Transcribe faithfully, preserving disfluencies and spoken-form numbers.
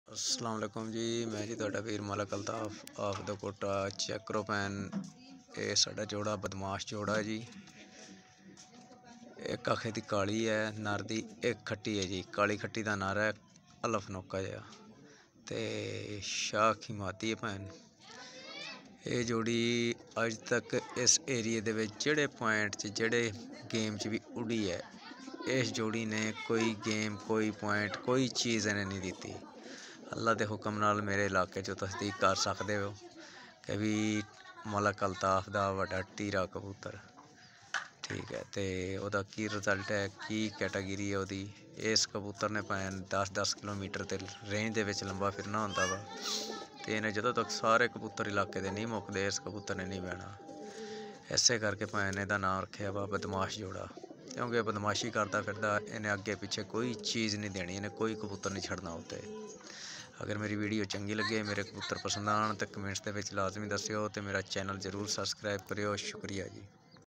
अस्सलाम वालेकुम जी, मैं जी तुहाडा वीर Malik Altaf of the Kota. Check करो भैन, ये साडा जोड़ा बदमाश जोड़ा है जी। एक आखे दी काली है नर दी, एक खट्टी है जी। काली खट्टी दा नर है अलफनोका जहा ते शाह मादी है भैन। ये जोड़ी अज तक इस एरिए दे विच जेड़े पॉइंट च जेड़े गेम च भी उड़ी है, इस जोड़ी ने कोई गेम कोई पॉइंट कोई चीज़ इन्हें नहीं दी। अल्लाह के हुक्म नाल मेरे इलाके चो तस्दीक कर सकते हो कि भी मलक अल्ताफ दा वड्डा टीरा कबूतर ठीक है। तो वह की रिजल्ट है, की कैटागिरी है वही। इस कबूतर ने भैन दस दस किलोमीटर के रेंज के विच लंबा फिरना होंदा वा, तो इन्हें जो तक सारे कबूतर इलाके दे नहीं मुकते, इस कबूतर ने नहीं बहना। इसे करके भैन इहदा नाम रखा वा बदमाश जोड़ा, क्योंकि बदमाशी करता फिरदा। इन्हें अगे पिछे कोई चीज़ नहीं देनी, इन्हें कोई कबूतर नहीं छड़ना उत्ते। अगर मेरी वीडियो चंगी लगे, मेरे कबूतर पसंद आन तो कमेंट्स के लाजमी दस्यो, तो मेरा चैनल जरूर सबसक्राइब करियो। शुक्रिया जी।